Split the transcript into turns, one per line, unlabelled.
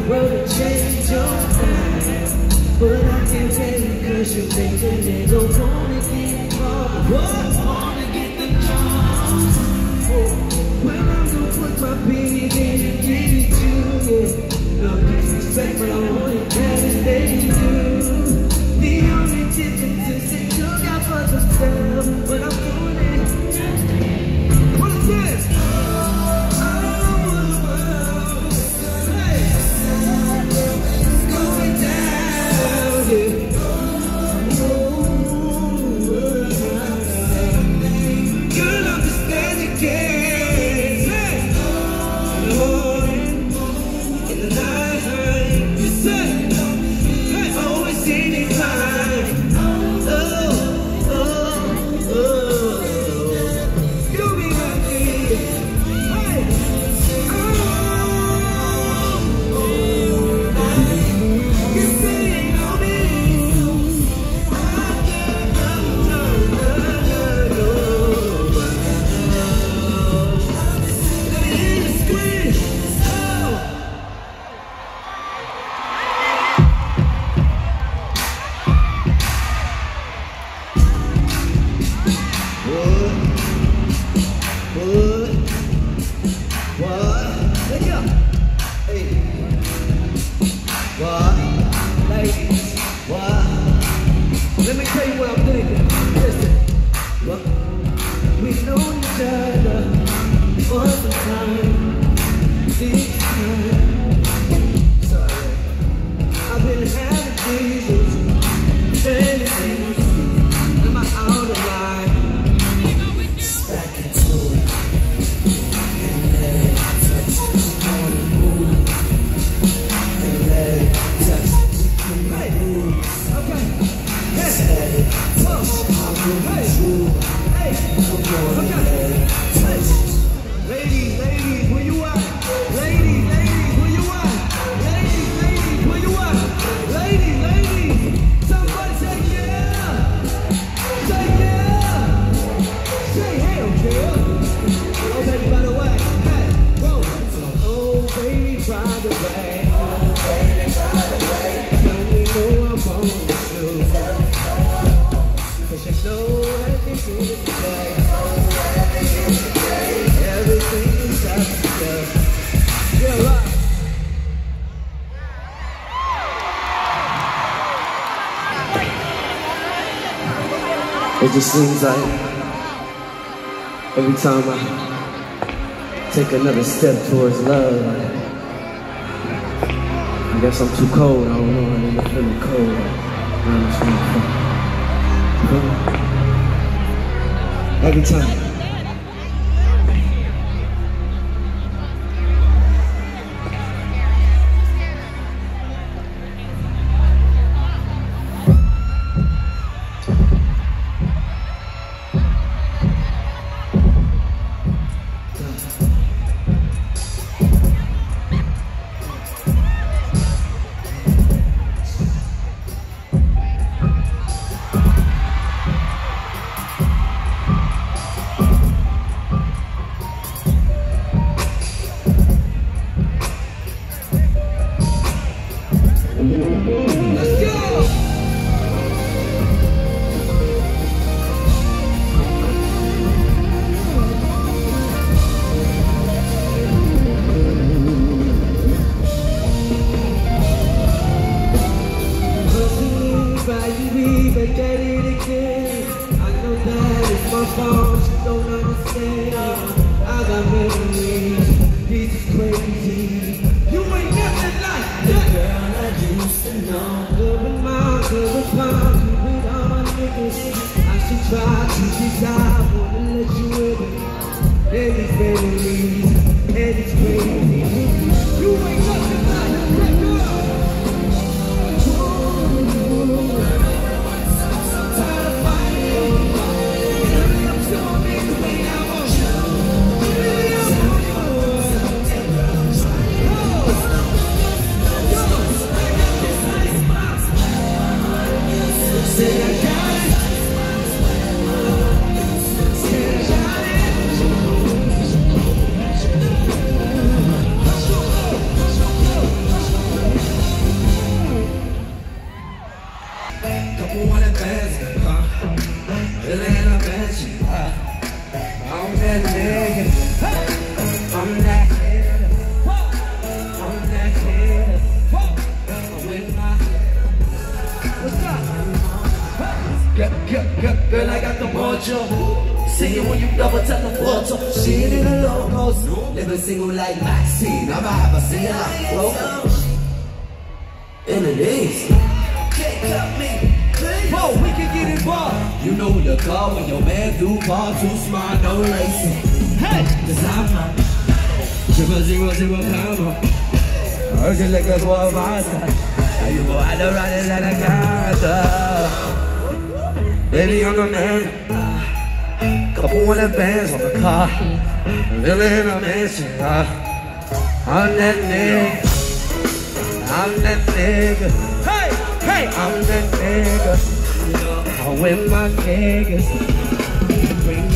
world to change your mind, but I can't tell you 'cause you're thinking they don't wanna get involved. Wanna get the job. When I'm gonna put my penny in and give it to you, no disrespect, but I want it better than you do. The only difference is they took out for themselves, but I'm doing it. What is this? Let me tell you what I'm thinking. Listen, we've known each other for some time. This time, sorry, I've been having visions, fantasies, am I out of line? Back into it, and let it touch. I wanna move, and let it touch. Hey, okay. Ladies, where you at? Ladies, where you at? Ladies, where you at? Ladies, somebody say yeah. Say yeah. Say hell yeah. Oh baby, by the way, hey, whoa. Oh baby, by the way. Tell me know I'm on you. Cause you know everything is today. Everything is up to you. Yeah, right. It just seems like every time I take another step towards love, I guess I'm too cold. I don't know, I'm feeling cold. I'm just every time. Let's go! Back at it again. I know that it's my fault, you don't understand. I got memories, this is crazy. You ain't nothing like that girl I used to know. Club and mom, club and pop, with all my niggas. I should try to decide, wanna let you in it. And these memories, and it's crazy. You ain't nothing like that girl. you. See it when you double tap the photo. Shit in the logos. Living single like Maxine. I'ma have a scene like logos. In the days. Can't cut me. Whoa, we can get involved. You know the car when your man do far too smart, no racing. Hey, cause I'm hot. 000 comma. I just like a boy master. Now you go out the ride like a gangster. Baby, I'm the man. Couple of the bands on the car. Really in a mansion. I'm that nigga. I'm that nigga. Hey, hey, I'm that nigga. I'm with my niggas. Bring